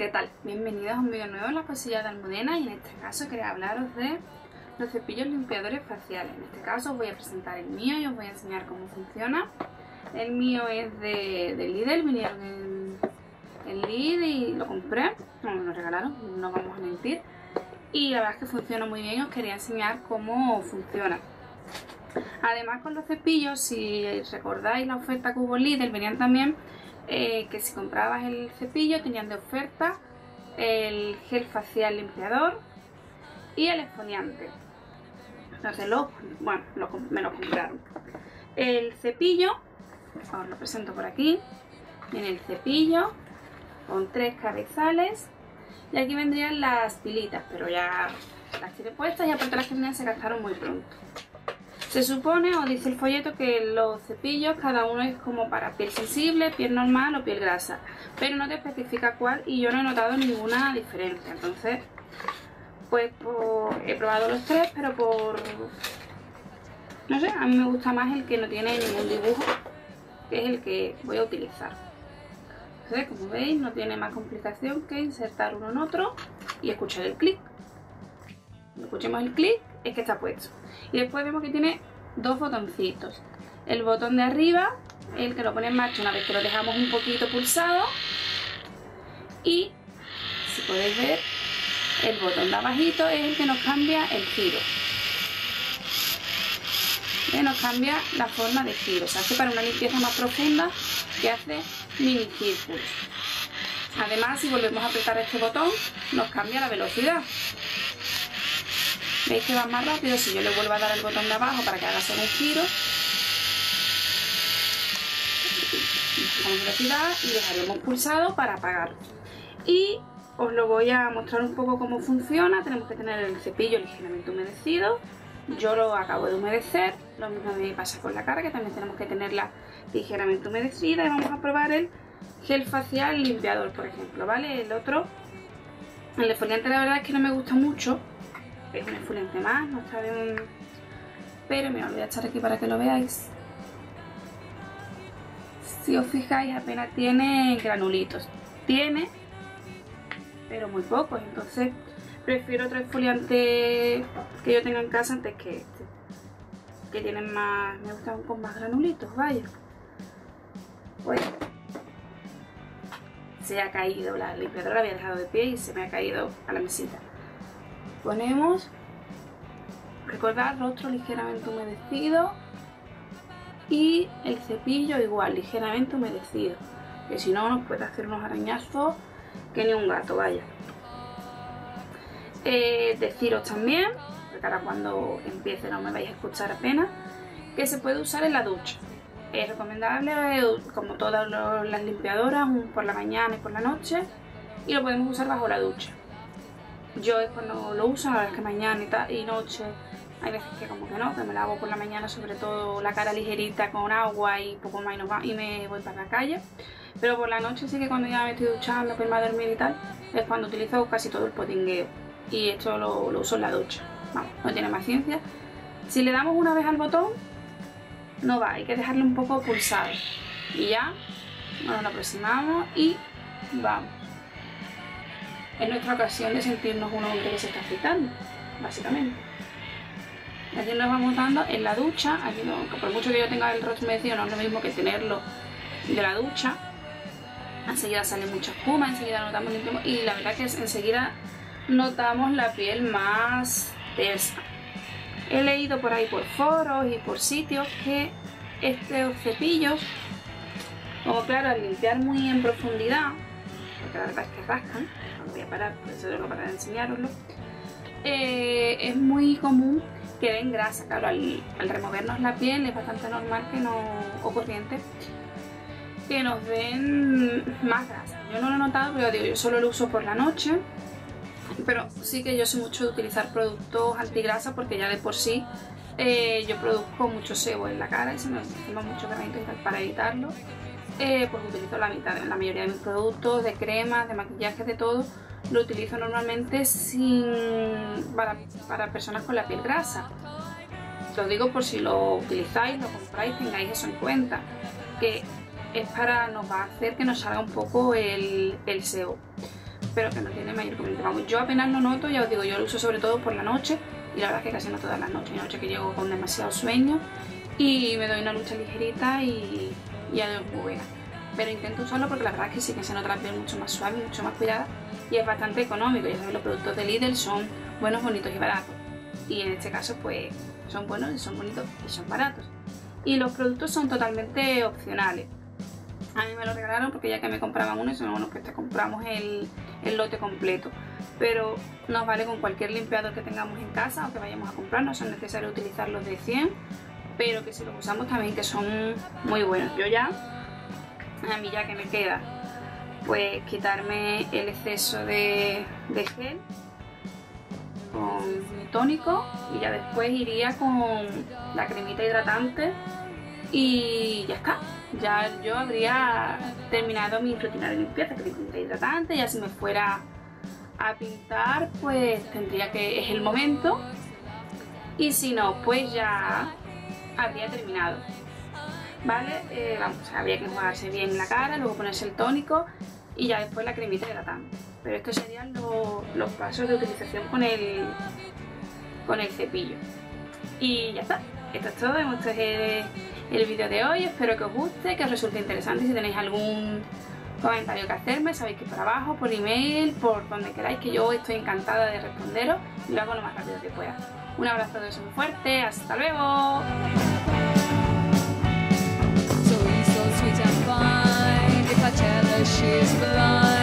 ¿qué tal? Bienvenidos a un vídeo nuevo en la cosilla de Almudena, y en este caso quería hablaros de los cepillos limpiadores faciales. En este caso os voy a presentar el mío y os voy a enseñar cómo funciona. El mío es de Lidl, vinieron en Lidl y lo compré, me lo regalaron, no vamos a mentir. Y la verdad es que funciona muy bien, os quería enseñar cómo funciona. Además, con los cepillos, si recordáis la oferta que hubo en Lidl, venían también que si comprabas el cepillo tenían de oferta el gel facial limpiador y el exfoliante. Entonces me lo compraron. El cepillo, os lo presento por aquí. Viene el cepillo con 3 cabezales y aquí vendrían las pilitas, pero ya las tiré puestas y aparte las que venían se gastaron muy pronto. Se supone, o dice el folleto, que los cepillos cada uno es como para piel sensible, piel normal o piel grasa, pero no te especifica cuál y yo no he notado ninguna diferencia. Entonces, pues he probado los 3, pero no sé, a mí me gusta más el que no tiene ningún dibujo, que es el que voy a utilizar. Entonces, como veis, no tiene más complicación que insertar uno en otro y escuchar el clic. Cuando escuchemos el clic es que está puesto. Y después vemos que tiene 2 botoncitos. El botón de arriba, el que lo pone en marcha una vez que lo dejamos un poquito pulsado. Y, si podéis ver, el botón de abajito es el que nos cambia el giro. Nos cambia la forma de giro. Se hace para una limpieza más profunda, que hace mini círculos. Además, si volvemos a apretar este botón, nos cambia la velocidad. ¿Veis que va más rápido? Si yo le vuelvo a dar el botón de abajo para que haga solo un giro, bajamos velocidad y dejaremos pulsado para apagarlo. Y os lo voy a mostrar un poco cómo funciona. Tenemos que tener el cepillo ligeramente humedecido. Yo lo acabo de humedecer. Lo mismo me pasa con la cara, que también tenemos que tenerla ligeramente humedecida. Y vamos a probar el gel facial limpiador, por ejemplo, ¿vale? El otro, el exfoliante, la verdad es que no me gusta mucho. Es un exfoliante más, no está bien, pero me lo voy a echar aquí para que lo veáis. Si os fijáis, apenas tiene granulitos. Tiene, pero muy pocos. Entonces prefiero otro exfoliante que yo tenga en casa antes que este, que tienen más, me gustan con más granulitos, vaya. Pues se ha caído, la limpiadora la había dejado de pie y se me ha caído a la mesita. Ponemos, recordad, rostro ligeramente humedecido y el cepillo igual, ligeramente humedecido, que si no nos puede hacer unos arañazos que ni un gato, vaya. Deciros también, porque ahora cuando empiece no me vais a escuchar apenas, que se puede usar en la ducha. Es recomendable, como todas las limpiadoras, por la mañana y por la noche, y lo podemos usar bajo la ducha. Yo es cuando lo uso, la verdad es que mañana y noche hay veces que como que no, que me lavo por la mañana sobre todo la cara ligerita con agua y poco más y me voy para la calle. Pero por la noche sí que cuando ya me estoy duchando, para irme a dormir y tal, es cuando utilizo casi todo el potingueo. Y esto lo uso en la ducha. Vamos, no tiene más ciencia. Si le damos una vez al botón, no va, hay que dejarlo un poco pulsado. Y ya, nos lo aproximamos y vamos. Es nuestra ocasión de sentirnos un hombre que se está afeitando, básicamente. Así nos vamos dando en la ducha. Aquí no, por mucho que yo tenga el rostro humedecido, no es lo mismo que tenerlo de la ducha. Enseguida sale mucha espuma, enseguida notamos limpiamos, y la verdad que enseguida notamos la piel más tersa. He leído por ahí por foros y por sitios que estos cepillos, como claro, al limpiar muy en profundidad, porque la verdad es que rascan, no voy a parar, por eso tengo que parar de enseñaroslo, es muy común que den grasa. Claro, al removernos la piel es bastante normal que o corriente, que nos den más grasa. Yo no lo he notado, pero digo, yo solo lo uso por la noche, pero sí que yo soy mucho de utilizar productos antigrasa, porque ya de por sí yo produzco mucho sebo en la cara y se me forman muchos granitos y tal. Para evitarlo, pues utilizo la mayoría de mis productos, de cremas, de maquillaje, de todo, lo utilizo normalmente para personas con la piel grasa. Lo digo por si lo utilizáis, lo compráis, tengáis eso en cuenta, que nos va a hacer que nos salga un poco el sebo. pero que no tiene mayor inconveniente. Vamos, yo apenas lo noto, ya os digo, yo lo uso sobre todo por la noche, y la verdad es que casi no todas las noches. Hay noches que llego con demasiado sueño y me doy una ducha ligerita y ya es muy buena. Pero intento usarlo porque la verdad es que sí que se nota la piel mucho más suave, mucho más cuidada, y es bastante económico. Ya sabéis, los productos de Lidl son buenos, bonitos y baratos, y en este caso pues son buenos y son bonitos y son baratos. Y los productos son totalmente opcionales. A mí me lo regalaron porque ya que me compraban uno, y son unos que te compramos el lote completo, pero nos vale con cualquier limpiador que tengamos en casa o que vayamos a comprar. No son necesarios utilizar los de 100, pero que si los usamos también que son muy buenos. A mí ya que me queda pues quitarme el exceso de gel con mi tónico, y ya después iría con la cremita hidratante y ya está. Ya yo habría terminado mi rutina de limpieza, que cremita hidratante. Ya si me fuera a pintar pues tendría que, es el momento, y si no pues ya habría terminado. Vale, vamos, habría que enjuagarse bien la cara, luego ponerse el tónico y ya después la cremita hidratante. Pero estos serían los pasos de utilización con el cepillo. Y ya está, esto es todo. Esto es el vídeo de hoy. Espero que os guste, que os resulte interesante. Si tenéis algún comentario que hacerme, sabéis que por abajo, por email, por donde queráis, que yo estoy encantada de responderos y lo hago lo más rápido que pueda. Un abrazo de eso muy fuerte, hasta luego. Sweet and fine, if I tell her she's blind.